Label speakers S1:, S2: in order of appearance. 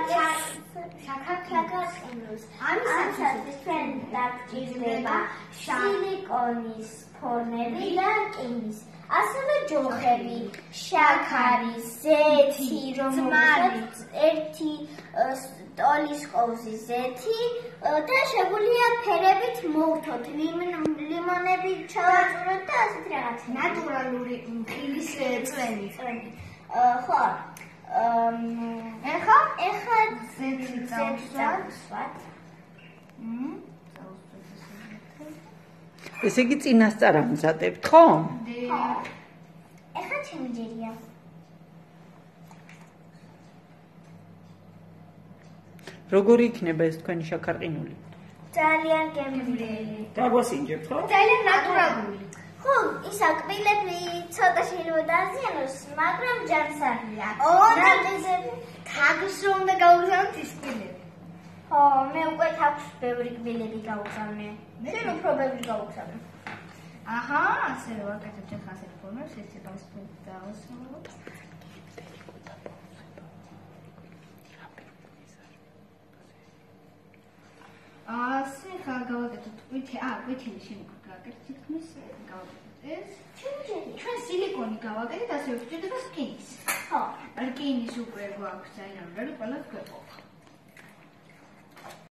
S1: საქართველოს ამისათვის ჩვენ დაგჭირდება სილიკონის ფორმები და რკინის, ასევე ჯოხები, შაქარი, ზეთი, რომელსაც ერთი სტოლის ყოვზი ზეთი და შეგვიძლია ფერებით მოვთოთ, ლიმონები ჩავაჭროთ და ასეთ რაღაცა.
S2: ნატურალური მყილის წვენი.
S1: ხო. ეხლა
S2: ზეთი
S1: წავსვათ.
S3: ესე იგი წინასწარ ამზადებთ, ხო?
S1: ხო. ეხლა შემიძლია.
S3: როგორი იქნება ეს თქვენი შაქარყინული?
S1: ძალიან გემრიელი.
S3: დაგვასინჯებთ, ხო?
S2: ძალიან ნატურალური.
S1: ხო, ის აკბილები ცოტა შეიძლება დაზიანოს, მაგრამ ჯანსაღია.
S2: თაგს რომ უნდა გავუგზავნოთ ის კბილები.
S1: ხო, მე უკვე თავს ბევრი კბილები გავუგზავნე. შენ უფრო ბევრი გავუგზავნე.
S2: აჰა, ასე რომ ვაკეთებ ახლა ასეთ ფორმებს, ეს ცოტა დავასრულოთ. ასე ხა გავაკეთოთ ყვითელი შემოგვი გავაკეთეთ თითქმის გავაკეთეთ ეს. ჩვენ სილიკონი გავაკეთეთ, ასე ვჭირდება რკინის.
S1: ხო.
S2: რკინის უკვე გვაქვს ძალიან ბევრი, ყველა გვეყოფა.